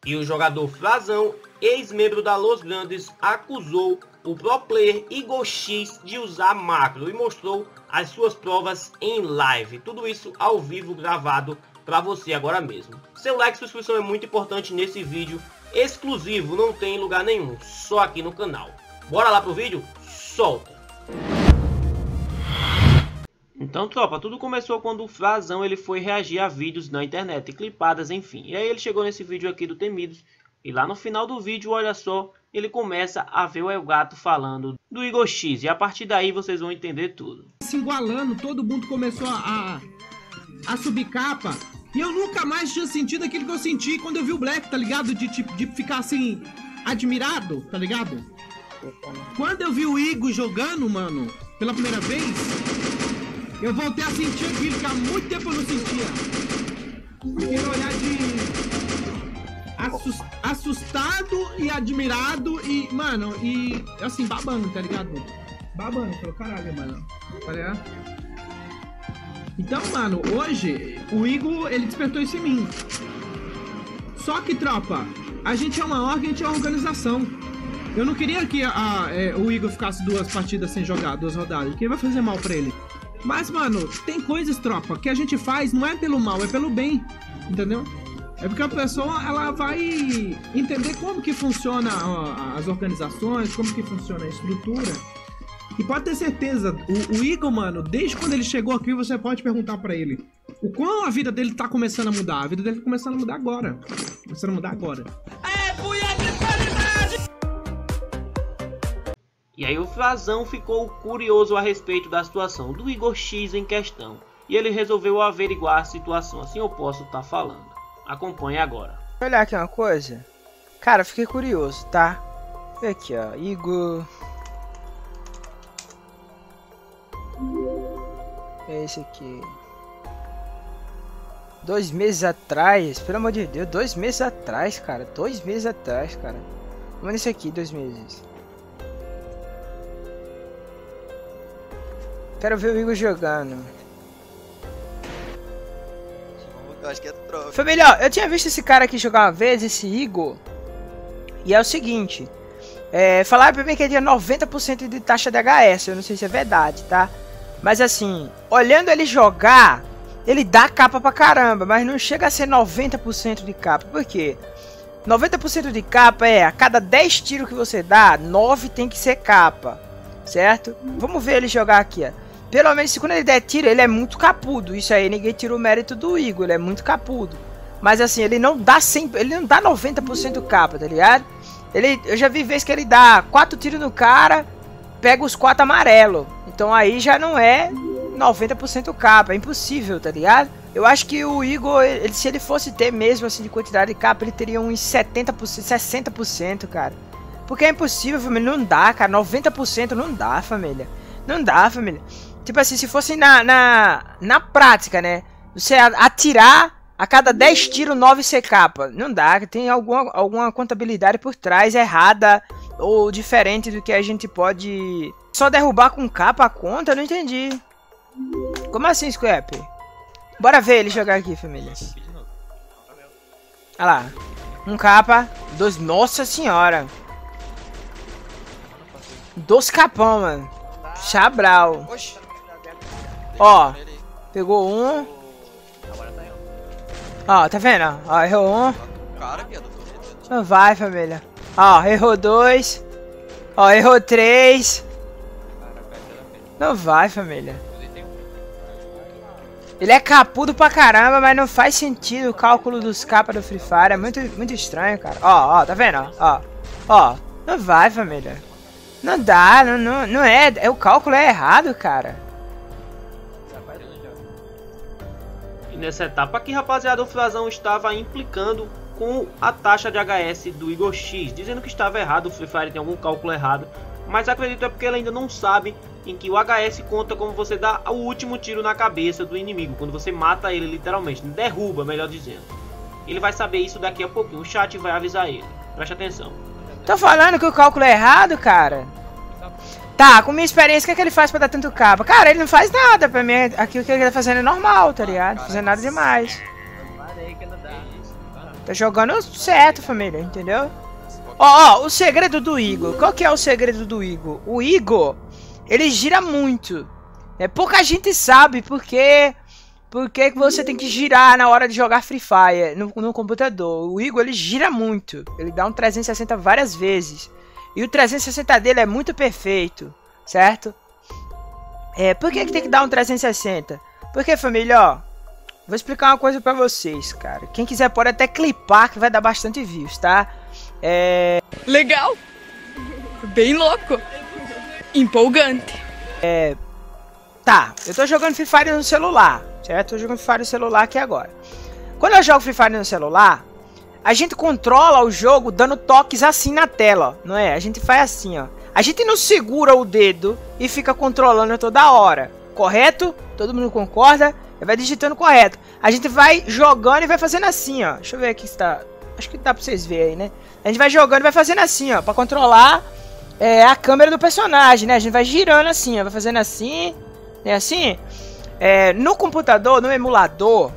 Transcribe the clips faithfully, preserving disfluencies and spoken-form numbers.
E o jogador Frazão, ex-membro da Los Grandes, acusou o pro player Igor X de usar macro e mostrou as suas provas em live. Tudo isso ao vivo, gravado para você agora mesmo. Seu like e sua inscrição é muito importante nesse vídeo exclusivo, não tem em lugar nenhum, só aqui no canal. Bora lá pro vídeo? Solta! Então, tropa, tudo começou quando o Frazão ele foi reagir a vídeos na internet, clipadas, enfim. E aí ele chegou nesse vídeo aqui do Temidos, e lá no final do vídeo, olha só, ele começa a ver o Elgato falando do Igor X, e a partir daí vocês vão entender tudo. Se igualando, todo mundo começou a, a subir capa, e eu nunca mais tinha sentido aquilo que eu senti quando eu vi o Black, tá ligado? De, de, de ficar assim, admirado, tá ligado? Quando eu vi o Igor jogando, mano, pela primeira vez, eu voltei a sentir aquilo que há muito tempo eu não sentia. Aquele olhar de assustado e admirado e, mano, e assim, babando, tá ligado? Babando, falou, caralho, mano, tá ligado? Então, mano, hoje, o Igor, ele despertou isso em mim. Só que, tropa, a gente é uma org, a gente é uma organização. Eu não queria que a, a, é, o Igor ficasse duas partidas sem jogar, duas rodadas, porque vai fazer mal pra ele. Mas, mano, tem coisas, tropa, que a gente faz não é pelo mal, é pelo bem, entendeu? É porque a pessoa, ela vai entender como que funciona ó, as organizações, como que funciona a estrutura. E pode ter certeza, o, o Igor, mano, desde quando ele chegou aqui, você pode perguntar pra ele o quão a vida dele tá começando a mudar. A vida dele tá começando a mudar agora. Começando a mudar agora. É, E aí o Frazão ficou curioso a respeito da situação do Igor X em questão. E ele resolveu averiguar a situação, assim eu posso estar falando. Acompanhe agora. Vou olhar aqui uma coisa. Cara, fiquei curioso, tá? Vê aqui, ó. Igor. É esse aqui. Dois meses atrás, pelo amor de Deus, dois meses atrás, cara. Dois meses atrás, cara. Vamos nesse aqui, dois meses. Quero ver o Igor jogando. Eu acho que é troca. Foi melhor, eu tinha visto esse cara aqui jogar uma vez, esse Igor. E é o seguinte. É, falaram pra mim que ele tinha noventa por cento de taxa de H S. Eu não sei se é verdade, tá? Mas assim, olhando ele jogar, ele dá capa pra caramba. Mas não chega a ser noventa por cento de capa. Por quê? noventa por cento de capa é, a cada dez tiros que você dá, nove tem que ser capa. Certo? Vamos ver ele jogar aqui, ó. Pelo menos quando ele der tiro, ele é muito capudo. Isso aí ninguém tira o mérito do Igor, ele é muito capudo. Mas assim, ele não dá sempre, ele não dá noventa por cento capa, tá ligado? Ele, eu já vi vezes que ele dá quatro tiros no cara, pega os quatro amarelo. Então aí já não é noventa por cento capa, é impossível, tá ligado? Eu acho que o Igor, ele, se ele fosse ter mesmo assim de quantidade de capa, ele teria uns setenta por cento, sessenta por cento, cara. Porque é impossível, família, não dá, cara, noventa por cento não dá, família. Não dá, família. Tipo assim, se fosse na, na, na prática, né? Você atirar a cada dez tiros, nove ser capa. Não dá, tem alguma, alguma contabilidade por trás errada ou diferente do que a gente pode só derrubar com capa a conta. Eu não entendi. Como assim, Scrap? Bora ver ele jogar aqui, família. Olha lá. Um capa, dois. Nossa senhora. Dois capão, mano. Chabral. Ó, pegou um. Ó, tá vendo? Ó, errou um. Não vai, família. Ó, errou dois. Ó, errou três. Não vai, família. Ele é capudo pra caramba, mas não faz sentido o cálculo dos capas do Free Fire. É muito, muito estranho, cara. Ó, ó, tá vendo? Ó, ó, não vai, família. Não dá, não, não, não é, é, o cálculo é errado, cara. E nessa etapa aqui, rapaziada, o Frazão estava implicando com a taxa de H S do Igor X, dizendo que estava errado, o Free Fire tem algum cálculo errado, mas acredito é porque ele ainda não sabe em que o H S conta como você dá o último tiro na cabeça do inimigo, quando você mata ele literalmente, derruba, melhor dizendo. Ele vai saber isso daqui a pouquinho, o chat vai avisar ele, preste atenção. Tô falando que o cálculo é errado, cara. Tá, com minha experiência, o que, é que ele faz pra dar tanto capa? Cara, ele não faz nada. Pra mim, aqui o que ele tá fazendo é normal, tá ligado? Não fazendo nada demais. Tá jogando certo, família, entendeu? Ó, ó, o segredo do Igor. Qual que é o segredo do Igor? O Igor, ele gira muito. É, pouca gente sabe porque... Porque você tem que girar na hora de jogar Free Fire no, no computador. O Igor, ele gira muito. Ele dá um trezentos e sessenta várias vezes. E o trezentos e sessenta dele é muito perfeito, certo? É, por que, que tem que dar um trezentos e sessenta? Porque, família, ó, vou explicar uma coisa pra vocês, cara. Quem quiser pode até clipar, que vai dar bastante views, tá? É... Legal! Bem louco! Empolgante! É... Tá, eu tô jogando Free Fire no celular, certo? Eu tô jogando Free Fire no celular aqui agora. Quando eu jogo Free Fire no celular, a gente controla o jogo dando toques assim na tela, não é? A gente faz assim, ó. A gente não segura o dedo e fica controlando toda hora, correto? Todo mundo concorda? Vai digitando correto. A gente vai jogando e vai fazendo assim, ó. Deixa eu ver aqui se tá... Acho que dá pra vocês verem aí, né? A gente vai jogando e vai fazendo assim, ó. Pra controlar é, a câmera do personagem, né? A gente vai girando assim, ó. Vai fazendo assim... É assim, é, no computador, no emulador,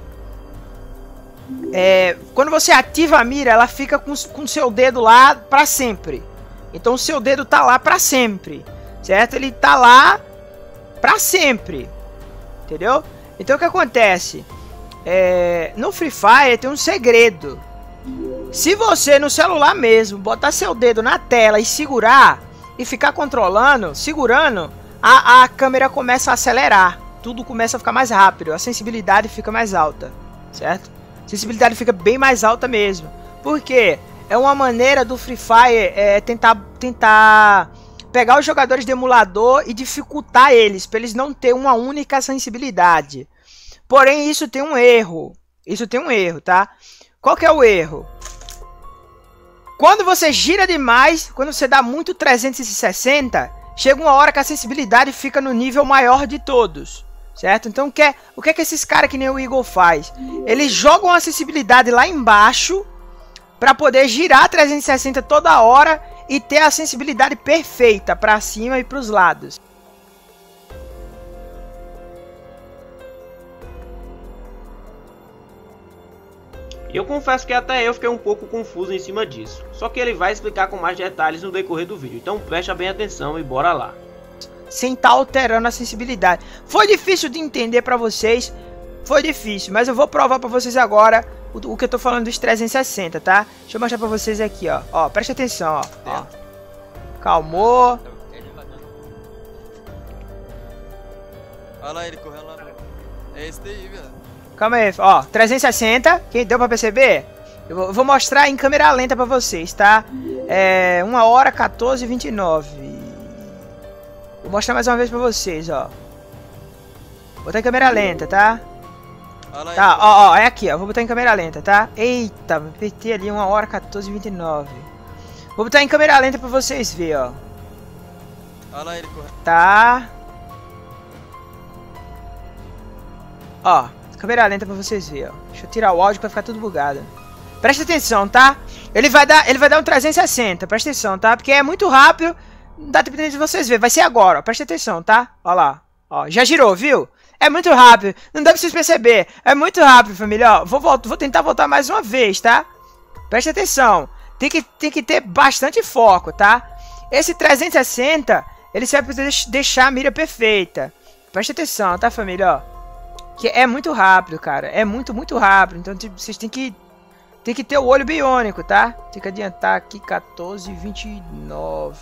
é, quando você ativa a mira, ela fica com o seu dedo lá pra sempre. Então o seu dedo tá lá pra sempre, certo? Ele tá lá pra sempre, entendeu? Então o que acontece? É, no Free Fire tem um segredo. Se você no celular mesmo botar seu dedo na tela e segurar, e ficar controlando, segurando... A, a câmera começa a acelerar, tudo começa a ficar mais rápido, a sensibilidade fica mais alta, certo? A sensibilidade fica bem mais alta mesmo. Por quê? É uma maneira do Free Fire é, tentar, tentar pegar os jogadores de emulador e dificultar eles, para eles não terem uma única sensibilidade. Porém, isso tem um erro. Isso tem um erro, tá? Qual que é o erro? Quando você gira demais, quando você dá muito trezentos e sessenta... Chega uma hora que a sensibilidade fica no nível maior de todos, certo? Então o que é, o que, é que esses caras que nem o Igor faz? Eles jogam a sensibilidade lá embaixo para poder girar trezentos e sessenta toda hora e ter a sensibilidade perfeita para cima e para os lados. E eu confesso que até eu fiquei um pouco confuso em cima disso. Só que ele vai explicar com mais detalhes no decorrer do vídeo. Então presta bem atenção e bora lá. Sem estar alterando a sensibilidade. Foi difícil de entender pra vocês. Foi difícil. Mas eu vou provar pra vocês agora o, o que eu tô falando dos trezentos e sessenta, tá? Deixa eu mostrar pra vocês aqui, ó. Ó, presta atenção, ó. ó. Calmou. Olha lá ele correndo lá. É esse daí, velho. Calma aí, ó, trezentos e sessenta, quem deu pra perceber? Eu vou, eu vou mostrar em câmera lenta pra vocês, tá? É, uma hora, quatorze e vinte e nove. Vou mostrar mais uma vez pra vocês, ó. Vou botar em câmera lenta, tá? Tá, ó, ó, é aqui, ó, vou botar em câmera lenta, tá? Eita, me apertei ali, uma hora, quatorze e vinte e nove. Vou botar em câmera lenta pra vocês verem, ó. Olha lá ele correndo. Tá. Ó. Câmera lenta pra vocês verem, ó. Deixa eu tirar o áudio pra ficar tudo bugado. Presta atenção, tá? Ele vai dar, ele vai dar um trezentos e sessenta, presta atenção, tá? Porque é muito rápido, não dá tempo de vocês verem. Vai ser agora, ó. Presta atenção, tá? Ó lá. Ó, já girou, viu? É muito rápido, não dá pra vocês perceber. É muito rápido, família, ó. Vou, voltar, vou tentar voltar mais uma vez, tá? Presta atenção. Tem que, tem que ter bastante foco, tá? Esse trezentos e sessenta, ele serve pra deixar a mira perfeita. Presta atenção, tá, família, ó? Que é muito rápido, cara. É muito, muito rápido. Então tipo, vocês têm que tem que ter o olho biônico, tá? Tem que adiantar aqui quatorze e vinte e nove.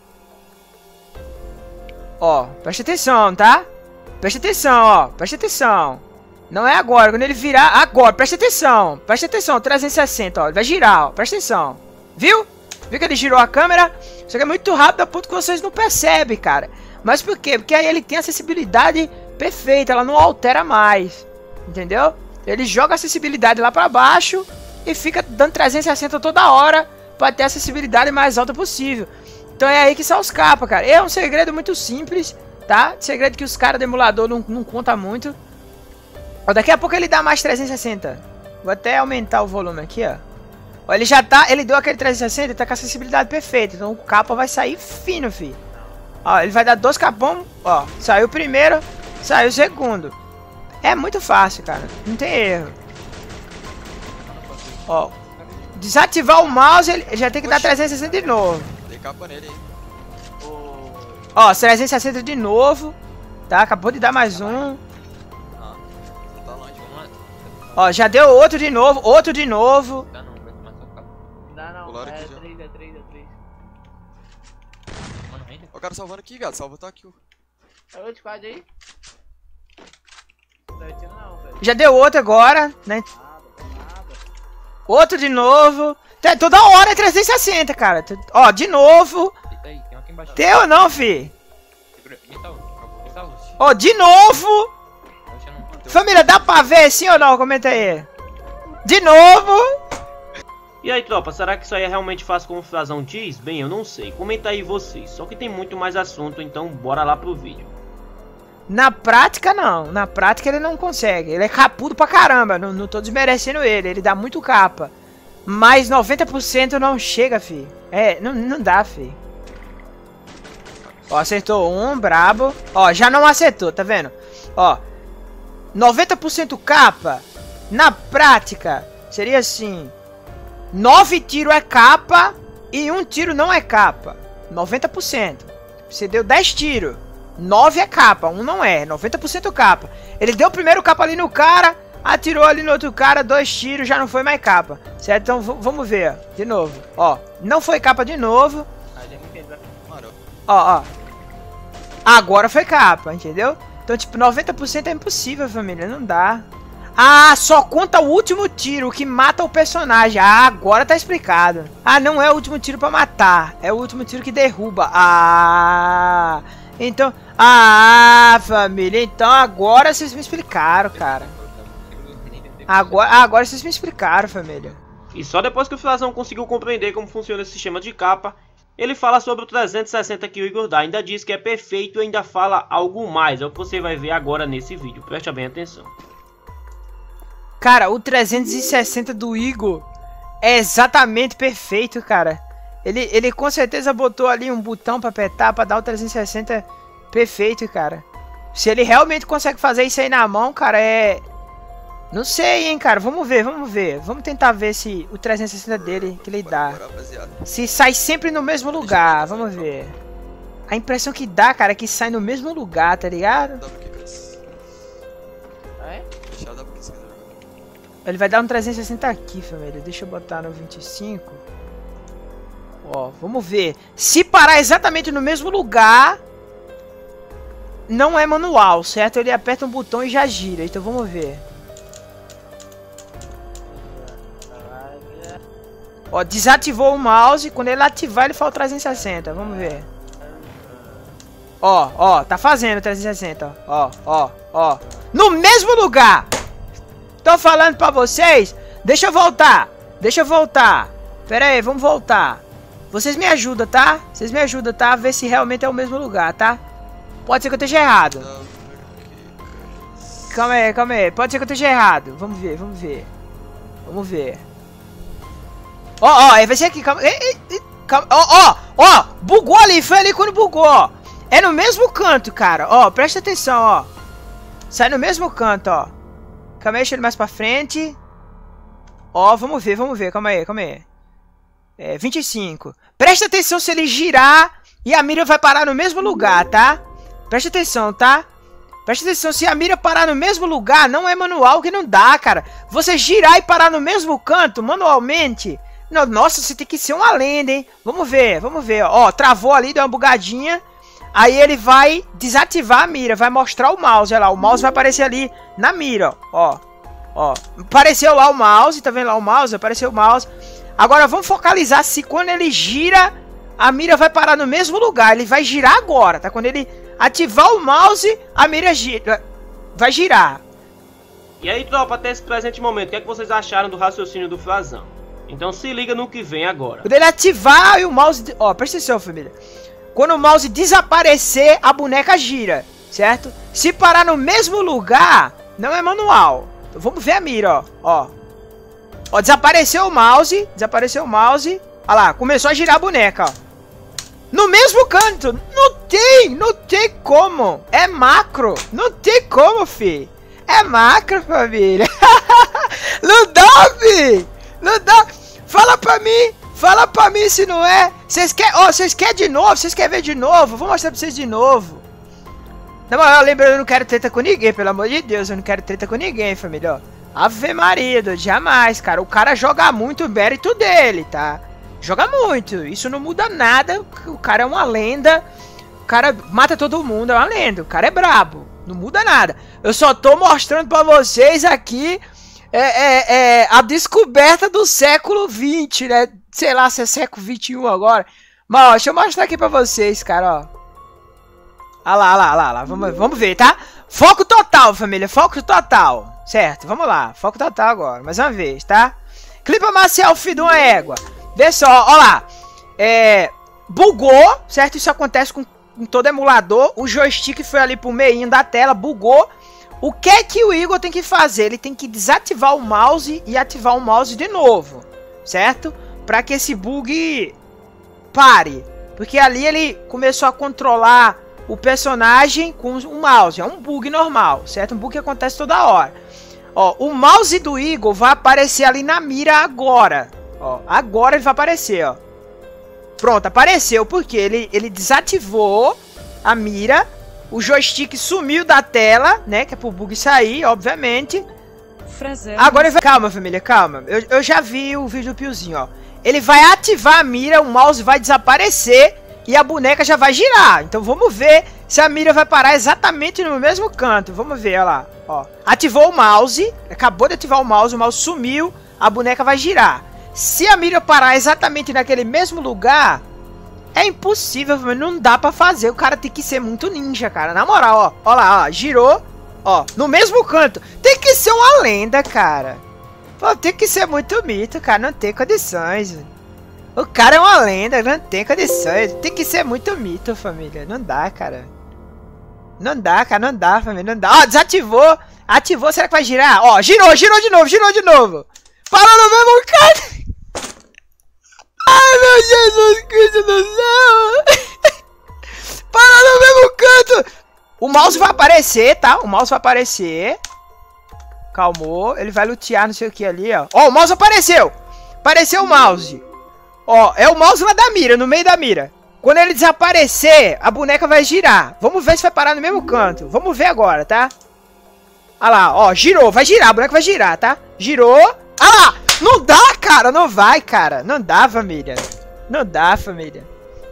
Ó, presta atenção, tá? Presta atenção, ó. Presta atenção. Não é agora. Quando ele virar, agora. Presta atenção. Presta atenção. trezentos e sessenta, ó. Ele vai girar, ó. Presta atenção. Viu? Viu que ele girou a câmera? Só que é muito rápido a ponto que vocês não percebem, cara. Mas por quê? Porque aí ele tem a acessibilidade perfeita, ela não altera mais, entendeu? Ele joga a acessibilidade lá pra baixo e fica dando trezentos e sessenta toda hora pra ter a acessibilidade mais alta possível. Então é aí que são os capas, cara. É um segredo muito simples, tá? Segredo que os caras do emulador não, não contam muito. Ó, daqui a pouco ele dá mais trezentos e sessenta. Vou até aumentar o volume aqui, ó. Ó, ele já tá, ele deu aquele trezentos e sessenta e tá com a acessibilidade perfeita. Então o capa vai sair fino, fi. Ó, ele vai dar dois capão, ó. Saiu o primeiro, saiu o segundo. É muito fácil, cara. Não tem erro. Ó, desativar o mouse, ele já tem que dar trezentos e sessenta de novo. Dei capa nele aí. Ó, trezentos e sessenta de novo. Tá, acabou de dar mais um. Ah, você tá longe, mano. Ó, já deu outro de novo, outro de novo. Dá não, vai tomar só capa. Dá não, Pularam é aqui já. três, é três, é três. Mano, ainda. Ó o cara salvando aqui, viado. Salva tá aqui, ó. É outro squad aí? Não tá atiro não, velho. Já deu outro agora, né? Nada, nada. Outro de novo. Tá, toda hora é trezentos e sessenta, cara. Ó, de novo. Eita aí, tem um aqui embaixo. Deu ou não, fi? Segura. Me salva. Me salva. Ó, de novo. Oxe, eu não. Família, dá pra ver sim ou não? Comenta aí. De novo. E aí, tropa, será que isso aí é realmente fácil como o Frazão diz? Bem, eu não sei. Comenta aí vocês. Só que tem muito mais assunto, então bora lá pro vídeo. Na prática, não. Na prática, ele não consegue. Ele é capudo pra caramba. Não, não tô desmerecendo ele. Ele dá muito capa. Mas noventa por cento não chega, fi. É, não, não dá, fi. Ó, acertou um, brabo. Ó, já não acertou, tá vendo? Ó, noventa por cento capa. Na prática, seria assim. nove tiros é capa e um tiro não é capa. noventa por cento. Você deu dez tiros. nove é capa, um não é. noventa por cento capa. Ele deu o primeiro capa ali no cara, atirou ali no outro cara, dois tiros, já não foi mais capa. Certo? Então vamos ver, ó, de novo. Ó, não foi capa de novo. Mano, Ó, ó. Agora foi capa, entendeu? Então, tipo, noventa por cento é impossível, família. Não dá. Ah, só conta o último tiro, o que mata o personagem. Ah, agora tá explicado. Ah, não é o último tiro pra matar. É o último tiro que derruba. Ah... Então... Ah, família. Então agora vocês me explicaram, cara. Agora, agora vocês me explicaram, família. E só depois que o Frazão conseguiu compreender como funciona esse sistema de capa, ele fala sobre o trezentos e sessenta que o Igor dá. Ainda diz que é perfeito e ainda fala algo mais. É o que você vai ver agora nesse vídeo. Preste bem atenção. Cara, o trezentos e sessenta do Igor é exatamente perfeito, cara. Ele, ele com certeza botou ali um botão pra apertar, pra dar o trezentos e sessenta perfeito, cara. Se ele realmente consegue fazer isso aí na mão, cara, é... Não sei, hein, cara. Vamos ver, vamos ver. Vamos tentar ver se o trezentos e sessenta dele, que ele dá. Se sai sempre no mesmo lugar, vamos ver. A impressão que dá, cara, é que sai no mesmo lugar, tá ligado? É? Ele vai dar um trezentos e sessenta aqui, família. Deixa eu botar no vinte e cinco. Ó, vamos ver. Se parar exatamente no mesmo lugar, não é manual, certo? Ele aperta um botão e já gira. Então vamos ver. Ó, desativou o mouse. Quando ele ativar, ele fala trezentos e sessenta. Vamos ver. Ó, ó, tá fazendo trezentos e sessenta. Ó, ó, ó. No mesmo lugar. Tô falando pra vocês. Deixa eu voltar. Deixa eu voltar. Pera aí, vamos voltar. Vocês me ajudam, tá? Vocês me ajudam, tá? A ver se realmente é o mesmo lugar, tá? Pode ser que eu esteja errado. Calma aí, calma aí. Pode ser que eu esteja errado. Vamos ver, vamos ver. Vamos ver. Ó, ó, vai ser aqui, calma. Ó, ó, ó. Bugou ali, foi ali quando bugou, ó. É no mesmo canto, cara. Ó, presta atenção, ó. Sai no mesmo canto, ó. Calma aí, deixa ele mais pra frente. Ó, vamos ver, vamos ver. Calma aí, calma aí. É, vinte e cinco. Presta atenção se ele girar e a mira vai parar no mesmo lugar, tá? Presta atenção, tá? Presta atenção, se a mira parar no mesmo lugar, não é manual que não dá, cara. Você girar e parar no mesmo canto, manualmente... Não, nossa, você tem que ser uma lenda, hein? Vamos ver, vamos ver. Ó, travou ali, deu uma bugadinha. Aí ele vai desativar a mira, vai mostrar o mouse, olha lá. O mouse vai aparecer ali na mira, ó. Ó, apareceu lá o mouse, tá vendo lá o mouse? Apareceu o mouse. Agora vamos focalizar se quando ele gira, a mira vai parar no mesmo lugar. Ele vai girar agora, tá? Quando ele ativar o mouse, a mira gira, vai girar. E aí, tropa, até esse presente momento, o que é que vocês acharam do raciocínio do Frazão? Então se liga no que vem agora. Quando ele ativar e o mouse... Ó, presta atenção, família. Quando o mouse desaparecer, a boneca gira, certo? Se parar no mesmo lugar, não é manual. Então, vamos ver a mira, ó. Ó, ó, desapareceu o mouse. Desapareceu o mouse. Olha lá, começou a girar a boneca, ó. No mesmo canto. Não tem, não tem como. É macro. Não tem como, fi. É macro, família. Não dá, fi. Não dá. Fala pra mim! Fala pra mim se não é! Vocês querem. Ó, oh, vocês querem de novo? Vocês querem ver de novo? Vou mostrar pra vocês de novo. Na moral, lembra, eu não quero treta com ninguém, pelo amor de Deus, eu não quero treta com ninguém, família, ó. Ave Maria, doido, jamais, cara. O cara joga muito o mérito dele, tá? Joga muito, isso não muda nada. O cara é uma lenda. O cara mata todo mundo, é uma lenda. O cara é brabo, não muda nada. Eu só tô mostrando pra vocês aqui é, é, é, a descoberta do século vinte, né? Sei lá se é século vinte e um agora. Mas ó, deixa eu mostrar aqui pra vocês, cara, ó. Olha lá, olha lá, olha lá, vamos, vamos ver, tá? Foco total, família, foco total. Certo, vamos lá, foco total agora, mais uma vez, tá? Clipa uma selfie de uma égua. Vê só, olha lá. É, bugou, certo? Isso acontece com, com todo emulador. O joystick foi ali pro meio da tela, bugou. O que é que o Igor tem que fazer? Ele tem que desativar o mouse e ativar o mouse de novo, certo? Pra que esse bug pare. Porque ali ele começou a controlar o personagem com o mouse. É um bug normal, certo? Um bug que acontece toda hora. Ó, o mouse do Igor vai aparecer ali na mira agora. Ó, agora ele vai aparecer, ó. Pronto, apareceu. Porque ele, ele desativou a mira. O joystick sumiu da tela, né? Que é pro bug sair, obviamente. Frazendo. Agora ele vai... Calma, família, calma. Eu, eu já vi o vídeo do Piozinho, ó. Ele vai ativar a mira, o mouse vai desaparecer e a boneca já vai girar. Então vamos ver se a mira vai parar exatamente no mesmo canto. Vamos ver, olha lá. Ó. Ativou o mouse. Acabou de ativar o mouse. O mouse sumiu. A boneca vai girar. Se a mira parar exatamente naquele mesmo lugar, é impossível. Não dá pra fazer. O cara tem que ser muito ninja, cara. Na moral, ó. Ó lá, ó. Girou. Ó. No mesmo canto. Tem que ser uma lenda, cara. Pô, tem que ser muito mito, cara. Não tem condições, velho. O cara é uma lenda, não tem condições. Tem que ser muito mito, família. Não dá, cara. Não dá, cara. Não dá, família. Não dá. Ó, desativou. Ativou. Será que vai girar? Ó, girou, girou de novo, girou de novo. Parou no mesmo canto. Ai, meu Jesus Cristo do céu. Parou no mesmo canto. O mouse vai aparecer, tá? O mouse vai aparecer. Calmou. Ele vai lutear não sei o que ali, ó. Ó, o mouse apareceu. Apareceu o mouse. Ó, é o mouse lá da mira, no meio da mira. Quando ele desaparecer, a boneca vai girar. Vamos ver se vai parar no mesmo canto. Vamos ver agora, tá? Olha lá, ó, girou, vai girar, a boneca vai girar, tá? Girou. Ah lá, não dá, cara, não vai, cara. Não dá, família. Não dá, família.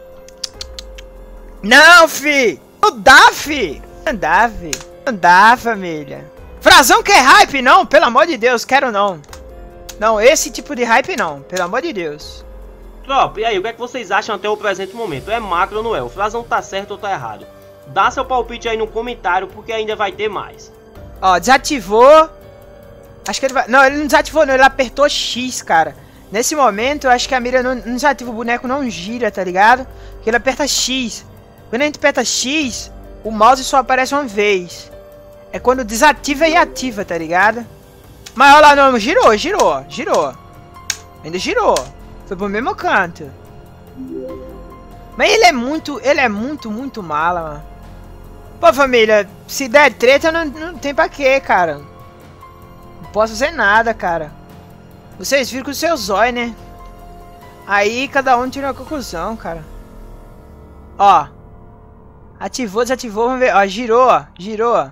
Não, fi. Não dá, fi. Não dá, fi. Não dá, família. Frazão quer hype, não? Pelo amor de Deus, quero não. Não, esse tipo de hype não, pelo amor de Deus. Tropa, e aí, o que é que vocês acham até o presente momento? É macro ou não é? O Frazão tá certo ou tá errado? Dá seu palpite aí no comentário, porque ainda vai ter mais. Ó, desativou. Acho que ele vai... Não, ele não desativou não, ele apertou X, cara. Nesse momento, eu acho que a mira não, não desativa, o boneco não gira, tá ligado? Porque ele aperta X. Quando a gente aperta X, o mouse só aparece uma vez. É quando desativa e ativa, tá ligado? Mas olha lá, não, girou, girou, girou. Ainda girou. Foi pro mesmo canto. Mas ele é muito, ele é muito, muito mala, mano. Pô, família, se der treta, não, não tem pra quê, cara. Não posso fazer nada, cara. Vocês viram com os seus zóio, né? Aí cada um tira uma conclusão, cara. Ó. Ativou, desativou, vamos ver. Ó, girou, ó, girou.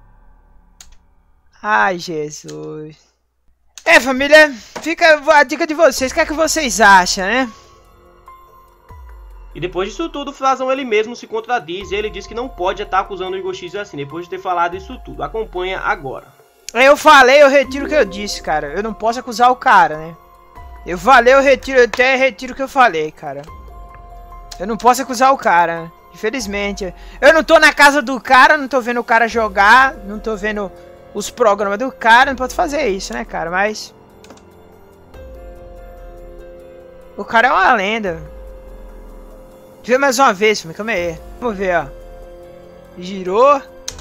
Ai, Jesus. É, família, fica a dica de vocês. O que é que vocês acham, né? E depois disso tudo, o Frazão ele mesmo se contradiz e ele diz que não pode estar acusando o Igor X assim, depois de ter falado isso tudo. Acompanha agora. Eu falei, eu retiro o que eu disse, cara. Eu não posso acusar o cara, né? Eu falei, eu retiro, eu até retiro o que eu falei, cara. Eu não posso acusar o cara, né? Infelizmente. Eu não tô na casa do cara, não tô vendo o cara jogar, não tô vendo os programas do cara, não posso fazer isso, né, cara? Mas... o cara é uma lenda. Deixa eu ver mais uma vez, filho. Calma aí. Vamos ver, ó. Girou.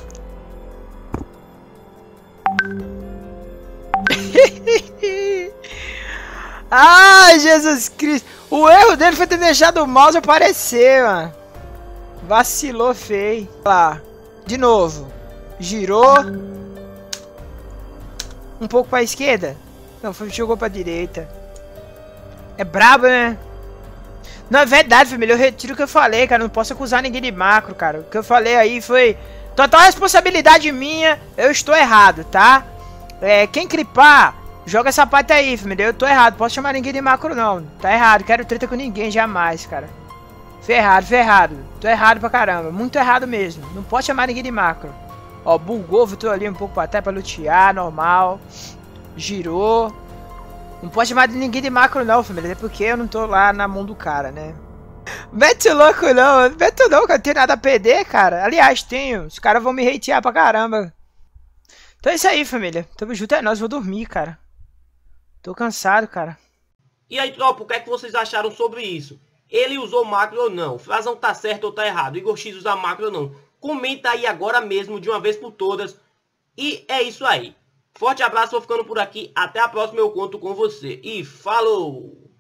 Ai, Jesus Cristo. O erro dele foi ter deixado o mouse aparecer, mano. Vacilou feio. Olha lá. De novo. Girou. Um pouco pra esquerda. Não, foi, jogou pra direita. É brabo, né? Não, é verdade, família. Eu retiro o que eu falei, cara. Não posso acusar ninguém de macro, cara. O que eu falei aí foi total responsabilidade minha. Eu estou errado, tá? É, quem clipar, joga essa parte aí, família. Eu tô errado. Posso chamar ninguém de macro, não. Tá errado. Quero treta com ninguém, jamais, cara. Ferrado, ferrado. Tô errado pra caramba. Muito errado mesmo. Não posso chamar ninguém de macro. Ó, bugou, voltou ali um pouco pra trás pra lutear, normal. Girou. Não pode chamar de ninguém de macro não, família. Até porque eu não tô lá na mão do cara, né? Mete louco não. Mete não, que eu não tenho nada a perder, cara. Aliás, tenho. Os caras vão me hatear pra caramba. Então é isso aí, família. Tamo junto, é nóis. Vou dormir, cara. Tô cansado, cara. E aí, tropa, o que é que vocês acharam sobre isso? Ele usou macro ou não? Frazão tá certo ou tá errado? Igor X usa macro ou não? Comenta aí agora mesmo, de uma vez por todas. E é isso aí. Forte abraço, vou ficando por aqui. Até a próxima, eu conto com você. E falou!